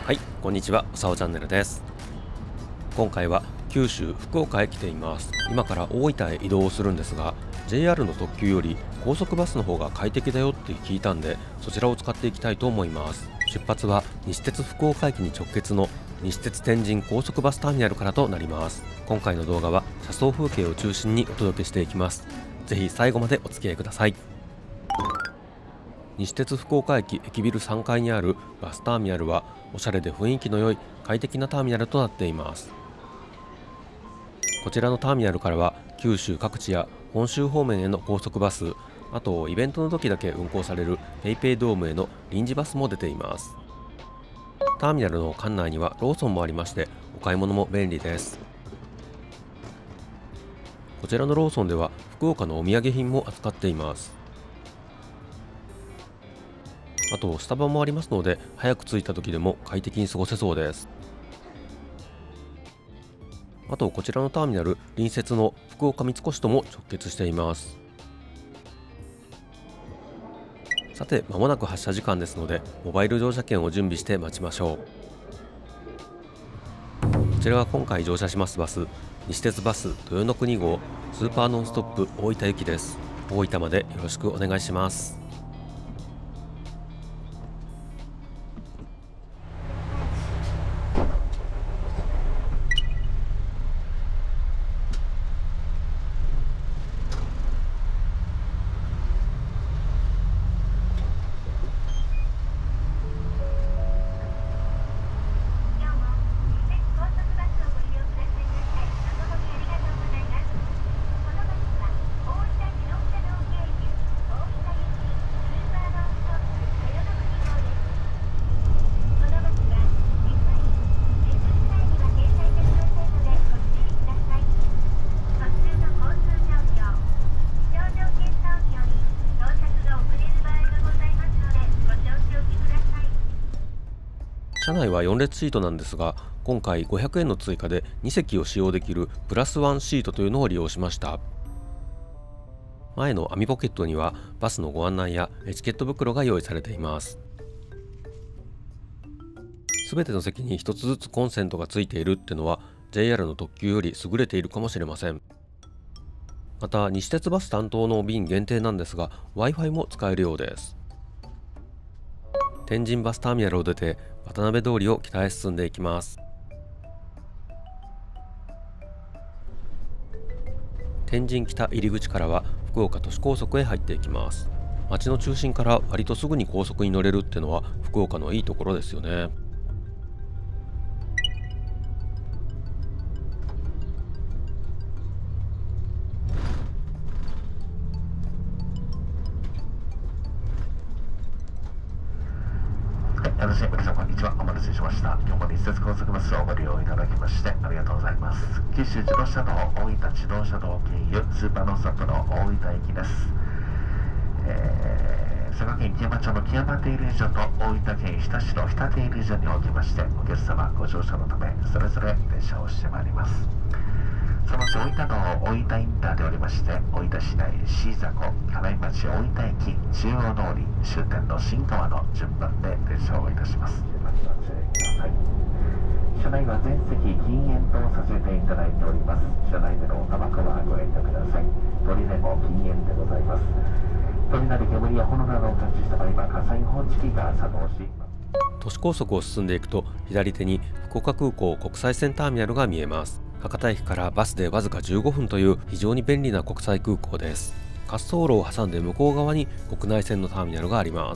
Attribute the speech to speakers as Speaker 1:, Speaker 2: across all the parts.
Speaker 1: はい、こんにちは、さおチャンネルです。今回は九州福岡へ来ています。今から大分へ移動するんですが、 JR の特急より高速バスの方が快適だよって聞いたんで、そちらを使っていきたいと思います。出発は西鉄福岡駅に直結の西鉄天神高速バスターミナルからとなります。今回の動画は車窓風景を中心にお届けしていきます。ぜひ最後までお付き合いください。西鉄福岡駅駅ビル3階にあるバスターミナルは、おしゃれで雰囲気の良い快適なターミナルとなっています。こちらのターミナルからは九州各地や本州方面への高速バス、あとイベントの時だけ運行される PayPay ドームへの臨時バスも出ています。ターミナルの館内にはローソンもありまして、お買い物も便利です。こちらのローソンでは福岡のお土産品も扱っています。あとスタバもありますので、早く着いた時でも快適に過ごせそうです。あとこちらのターミナル、隣接の福岡三越とも直結しています。さて、間もなく発車時間ですので、モバイル乗車券を準備して待ちましょう。こちらは今回乗車しますバス、西鉄バス豊の国号スーパーノンストップ大分行きです。大分までよろしくお願いします。車内は4列シートなんですが、今回500円の追加で2席を使用できるプラスワンシートというのを利用しました。前の網ポケットにはバスのご案内やエチケット袋が用意されています。すべての席に1つずつコンセントがついているってのは JR の特急より優れているかもしれません。また西鉄バス担当の便限定なんですが Wi-Fi も使えるようです。天神バスターミナルを出て渡辺通りを北へ進んでいきます。天神北入り口からは福岡都市高速へ入っていきます。街の中心から割とすぐに高速に乗れるってのは福岡のいいところですよね。
Speaker 2: 皆さんこんにちは。お待たせしました。今日も西鉄高速バスをご利用いただきましてありがとうございます。九州自動車道大分自動車道経由スーパーノンストップの大分駅です。佐賀県木山町の木山停留所と大分県日田市の日田停留所におきまして、お客様ご乗車のためそれぞれ電車をしてまいります。そのうち大分の大分インターでおりまして、大分市内椎迫金井町大分駅中央通り終点の新川の順番で電車をいたします。車内は全席禁煙とさせていただいております。車内でのタバコはご遠慮ください。鳥でも禁煙でございます。鳥なり煙や炎などを感知した場合は火災報知器が作動し、
Speaker 1: 都市高速を進んでいくと左手に福岡空港国際線ターミナルが見えます。博多駅からバスでわずか15分という非常に便利な国際空港です。滑走路を挟んで向こう側に国内線のターミナルがあります。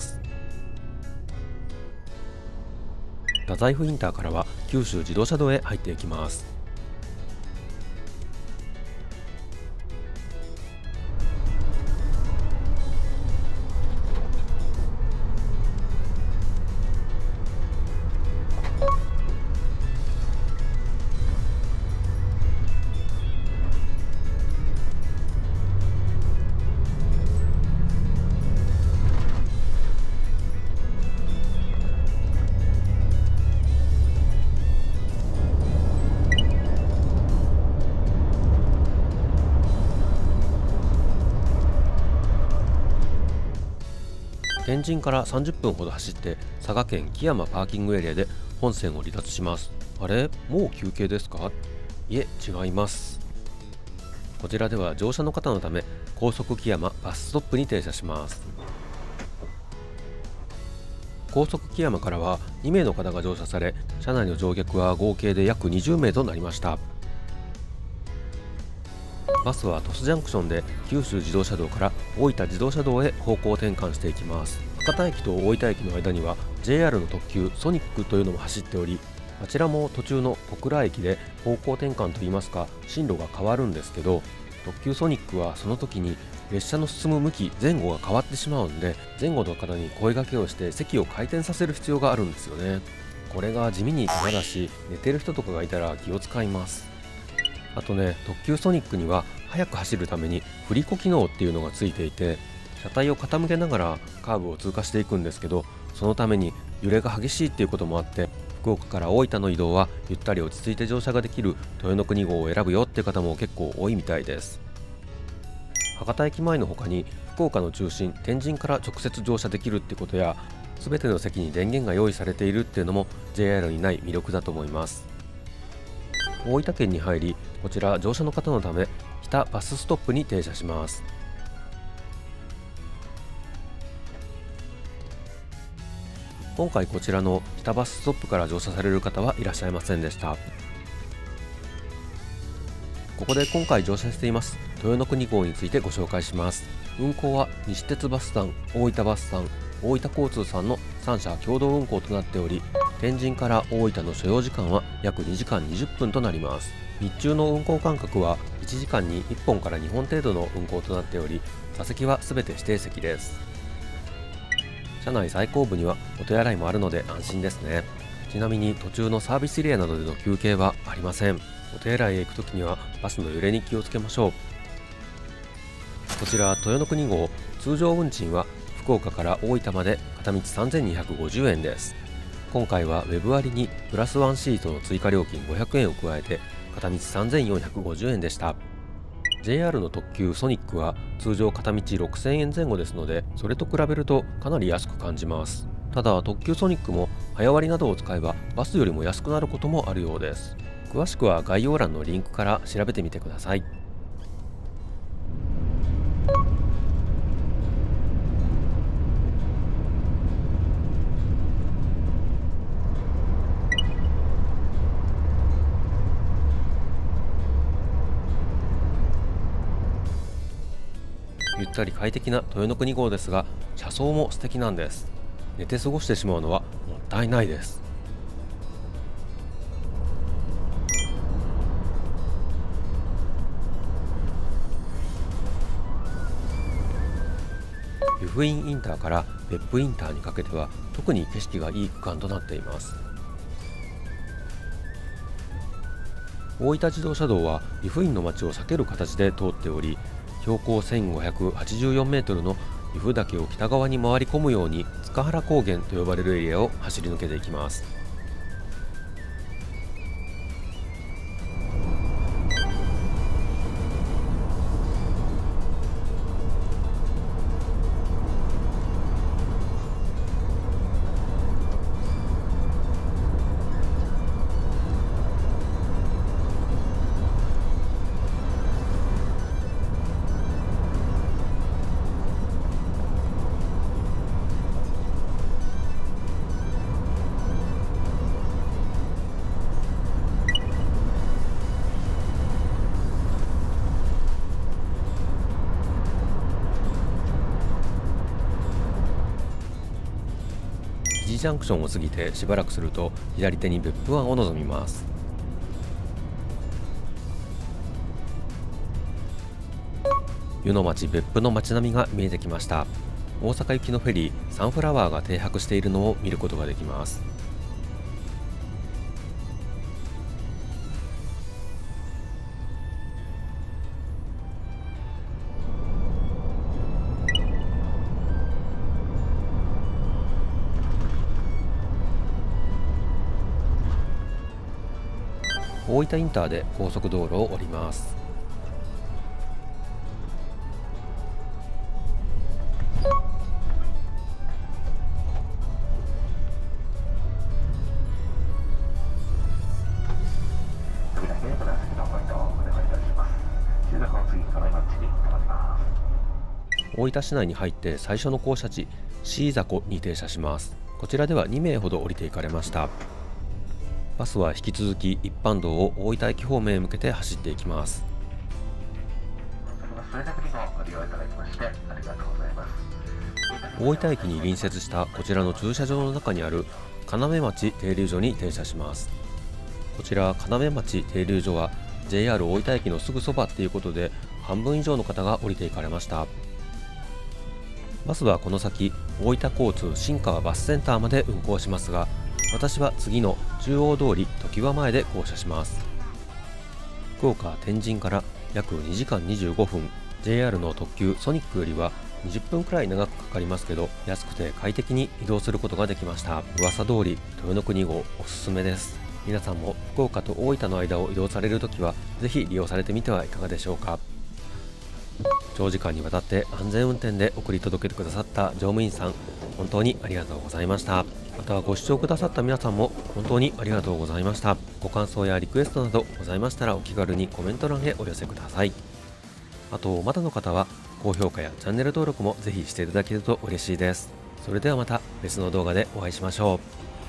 Speaker 1: 太宰府インターからは九州自動車道へ入っていきます。天神から30分ほど走って佐賀県木山パーキングエリアで本線を離脱します。あれ、もう休憩ですか？いえ、違います。こちらでは乗車の方のため高速木山バスストップに停車します。高速木山からは2名の方が乗車され、車内の乗客は合計で約20名となりました。バスは鳥栖ジャンクションで九州自動車道から大分自動車道へ方向転換していきます。博多駅と大分駅の間には JR の特急ソニックというのも走っており、あちらも途中の小倉駅で方向転換といいますか進路が変わるんですけど、特急ソニックはその時に列車の進む向き前後が変わってしまうんで、前後の方に声掛けをして席を回転させる必要があるんですよね。これが地味に手間だし、寝てる人とかがいたら気を使います。あとね、特急ソニックには速く走るために振り子機能っていうのがついていて、車体を傾けながらカーブを通過していくんですけど、そのために揺れが激しいっていうこともあって、福岡から大分の移動はゆったり落ち着いて乗車ができる豊ノ国号を選ぶよっていう方も結構多いみたいです。博多駅前の他に福岡の中心天神から直接乗車できるってことや、全ての席に電源が用意されているっていうのも JR にない魅力だと思います。大分県に入り、こちら乗車の方のため日田バスストップに停車します。今回こちらの日田バスストップから乗車される方はいらっしゃいませんでした。ここで今回乗車しています豊ノ国号についてご紹介します。運行は西鉄バスさん、大分バスさん、大分交通さんの3社共同運行となっており、天神から大分の所要時間は約2時間20分となります。日中の運行間隔は1時間に1本から2本程度の運行となっており、座席は全て指定席です。車内最後部にはお手洗いもあるので安心ですね。ちなみに途中のサービスエリアなどでの休憩はありません。お手洗いへ行くときにはバスの揺れに気をつけましょう。こちら豊ノ国号、通常運賃は福岡から大分まで片道3250円です。今回はウェブ割にプラスワンシートの追加料金500円を加えて片道3450円でした。 JR の特急ソニックは通常片道6000円前後ですので、それと比べるとかなり安く感じます。ただ特急ソニックも早割などを使えばバスよりも安くなることもあるようです。詳しくは概要欄のリンクから調べてみてください。ゆったり快適な豊ノ国号ですが、車窓も素敵なんです。寝て過ごしてしまうのはもったいないです。湯布院インターから別府インターにかけては特に景色がいい区間となっています。大分自動車道は湯布院の町を避ける形で通っており、標高1584メートルの由布岳を北側に回り込むように塚原高原と呼ばれるエリアを走り抜けていきます。ジャンクションを過ぎてしばらくすると左手に別府湾を望みます。湯の町別府の街並みが見えてきました。大阪行きのフェリーサンフラワーが停泊しているのを見ることができます。大分インターで高速道路を降ります。 大分市内に入って最初の降車地椎迫に停車します。こちらでは2名ほど降りていかれました。バスは引き続き一般道を大分駅方面へ向けて走っていきます。大分駅に隣接したこちらの駐車場の中にある要町停留所に停車します。こちら要町停留所は JR 大分駅のすぐそばっていうことで、半分以上の方が降りていかれました。バスはこの先大分交通新川バスセンターまで運行しますが、私は次の中央通り常盤前で降車します。福岡天神から約2時間25分、 JR の特急ソニックよりは20分くらい長くかかりますけど、安くて快適に移動することができました。噂通り豊の国号おすすめです。皆さんも福岡と大分の間を移動されるときはぜひ利用されてみてはいかがでしょうか。長時間にわたって安全運転で送り届けてくださった乗務員さん、本当にありがとうございました。またご視聴くださった皆さんも本当にありがとうございました。ご感想やリクエストなどございましたらお気軽にコメント欄へお寄せください。あとまだの方は高評価やチャンネル登録もぜひしていただけると嬉しいです。それではまた別の動画でお会いしましょう。